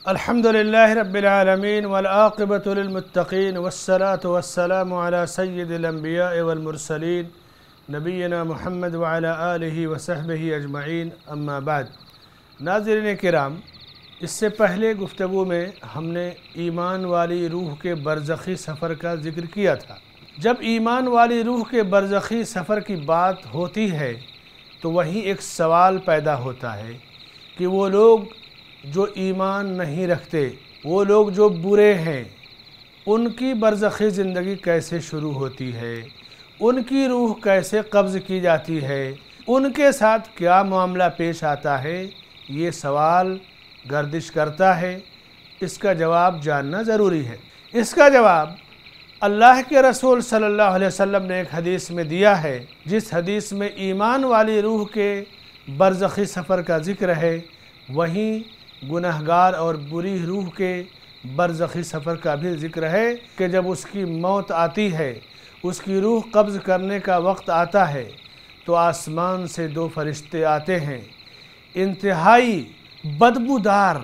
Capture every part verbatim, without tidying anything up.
अल्हम्दुलिल्लाहि रब्बिल आलमीन वल आक़िबतु लिल मुत्तक़ीन वस्सलातु वस्सलामु अला सय्यिदिल अंबिया वल मुरसलीन नबीना मुहम्मद व अला आलिहि व सहबिहि अजमईन अम्मा बाद। नाज़रीन किराम, इससे पहले गुफ्तगू में हमने ईमान वाली रूह के बरज़खी सफ़र का ज़िक्र किया था। जब ईमान वाली रूह के बरज़खी सफ़र की बात होती है तो वहीं एक सवाल पैदा होता है कि वो लोग जो ईमान नहीं रखते, वो लोग जो बुरे हैं, उनकी बरज़खी ज़िंदगी कैसे शुरू होती है, उनकी रूह कैसे कब्ज़ की जाती है, उनके साथ क्या मामला पेश आता है, ये सवाल गर्दिश करता है। इसका जवाब जानना ज़रूरी है। इसका जवाब अल्लाह के रसूल सल्लल्लाहु अलैहि वसल्लम ने एक हदीस में दिया है, जिस हदीस में ईमान वाली रूह के बरज़खी सफ़र का ज़िक्र है, वहीं गुनहगार और बुरी रूह के बरज़खी सफ़र का भी ज़िक्र है कि जब उसकी मौत आती है, उसकी रूह कब्ज़ करने का वक्त आता है, तो आसमान से दो फरिश्ते आते हैं, इंतहाई बदबूदार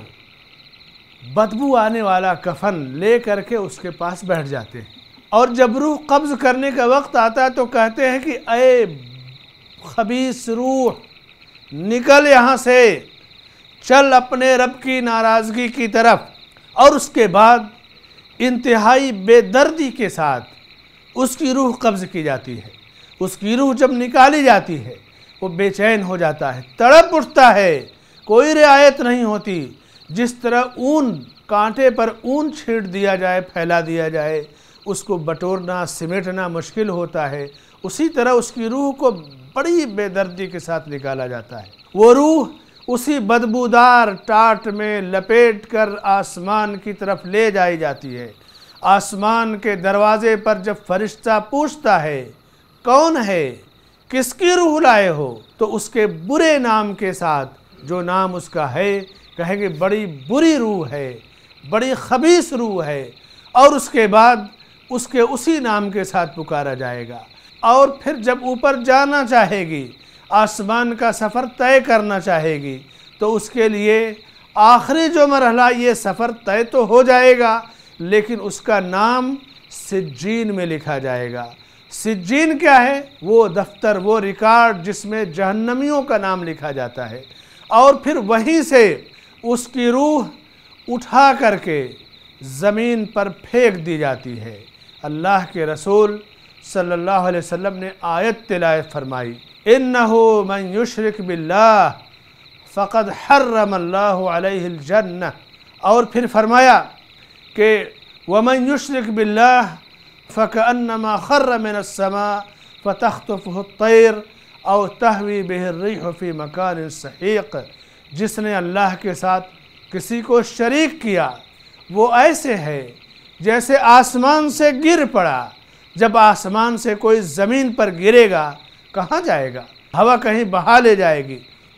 बदबू आने वाला कफन ले करके उसके पास बैठ जाते हैं। और जब रूह कब्ज़ करने का वक्त आता है तो कहते हैं कि ऐ खबीस रूह, निकल यहाँ से, चल अपने रब की नाराज़गी की तरफ। और उसके बाद इंतहाई बेदर्दी के साथ उसकी रूह कब्ज़ की जाती है। उसकी रूह जब निकाली जाती है, वो बेचैन हो जाता है, तड़प उठता है, कोई रियायत नहीं होती। जिस तरह ऊन, कांटे पर ऊन छींट दिया जाए, फैला दिया जाए, उसको बटोरना सिमेटना मुश्किल होता है, उसी तरह उसकी रूह को बड़ी बेदर्दी के साथ निकाला जाता है। वो रूह उसी बदबूदार टाट में लपेट कर आसमान की तरफ ले जाई जाती है। आसमान के दरवाज़े पर जब फरिश्ता पूछता है, कौन है, किसकी रूह लाए हो, तो उसके बुरे नाम के साथ, जो नाम उसका है, कहेंगे बड़ी बुरी रूह है, बड़ी खबीस रूह है। और उसके बाद उसके उसी नाम के साथ पुकारा जाएगा। और फिर जब ऊपर जाना चाहेगी, आसमान का सफ़र तय करना चाहेगी, तो उसके लिए आखिरी जो मरहला, ये सफ़र तय तो हो जाएगा, लेकिन उसका नाम सिज्जीन में लिखा जाएगा। सिज्जीन क्या है? वो दफ्तर, वो रिकॉर्ड जिसमें जहन्नमियों का नाम लिखा जाता है। और फिर वहीं से उसकी रूह उठा करके ज़मीन पर फेंक दी जाती है। अल्लाह के रसूल सल्लल्लाहु अलैहि वसल्लम ने आयत तिलावत फरमाई, इन्नहु मन युशरिक बिल्लाह फ़क़द हर्रमल्लाहु अलैहिल जन्नह। और फिर फरमाया कि वमन युशरिक बिल्लाह फ़कअन्नमा खर्र मिनस समा फ़तख़्तफ़ुहु त्तैर औ तहवी बिहिर रिह फ़ी मकानिन सहीक़। जिसने अल्लाह के साथ किसी को शरीक किया, वो ऐसे है जैसे आसमान से गिर पड़ा। जब आसमान से कोई ज़मीन पर गिरेगा, कहाँ जाएगा? हवा कहीं बहा ले जाएगी,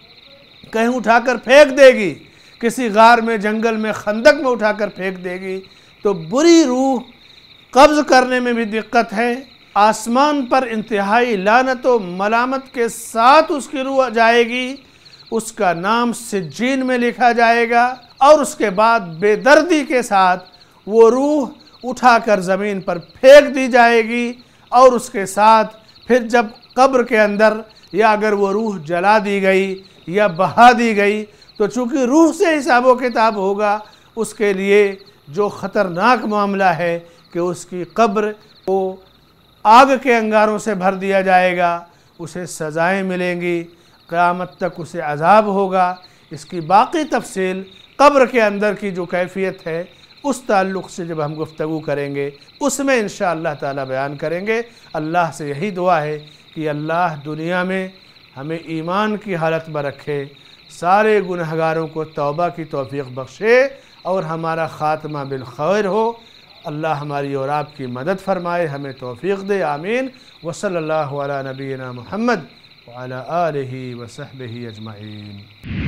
कहीं उठाकर फेंक देगी, किसी गार में, जंगल में, खंदक में उठाकर फेंक देगी। तो बुरी रूह कब्ज़ करने में भी दिक्कत है। आसमान पर इंतहाई लानत व मलामत के साथ उसकी रूह जाएगी, उसका नाम सिज्जीन में लिखा जाएगा। और उसके बाद बेदर्दी के साथ वो रूह उठाकर ज़मीन पर फेंक दी जाएगी। और उसके साथ फिर जब कब्र के अंदर, या अगर वो रूह जला दी गई या बहा दी गई, तो चूँकि रूह से हिसाब व किताब होगा, उसके लिए जो ख़तरनाक मामला है कि उसकी कब्र को आग के अंगारों से भर दिया जाएगा, उसे सज़ाएँ मिलेंगी, क़यामत तक उसे अज़ाब होगा। इसकी बाकी तफसील कब्र के अंदर की जो कैफियत है, उस ताल्लुक़ से जब हम गुफ्तगू करेंगे, उसमें इंशाअल्लाह ताला बयान करेंगे। अल्लाह से यही दुआ है कि अल्लाह दुनिया में हमें ईमान की हालत में रखे, सारे गुनहगारों को तौबा की तौफ़ीक़ बख्शे और हमारा ख़ात्मा बिल खैर हो। अल्लाह हमारी और आपकी मदद फरमाए, हमें तौफ़ीक़ दे। आमीन। व सल्लल्लाहु अला नबीना मुहम्मद व अला आलिहि व सहबिहि अजमईन।